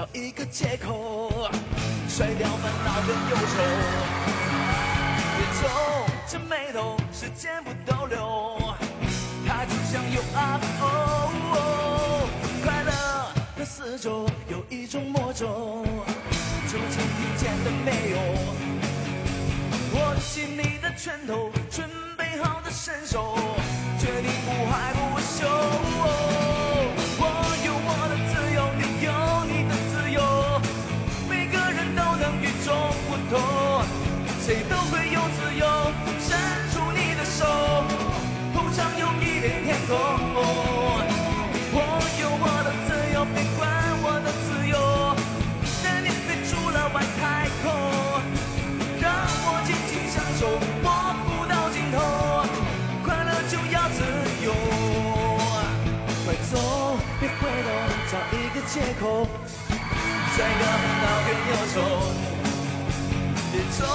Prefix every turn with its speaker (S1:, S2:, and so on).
S1: 找一个借口，甩掉烦恼跟忧愁。别皱着眉头，时间不逗留，它就像有快乐的四周有一种魔咒，究竟听见了没有？握起你的拳头，准备好的伸手，决定不害不休。我有我的自由，你有你的自由，每个人都能与众不同，谁都会有自由。伸出你的手，头上有一片天空。我有我的自由，别管我的自由，带你飞出了外太空，让我尽情享受，我不到尽头，快乐就要自由。快走，别回头，找一个借口，甩掉烦恼跟忧愁。别走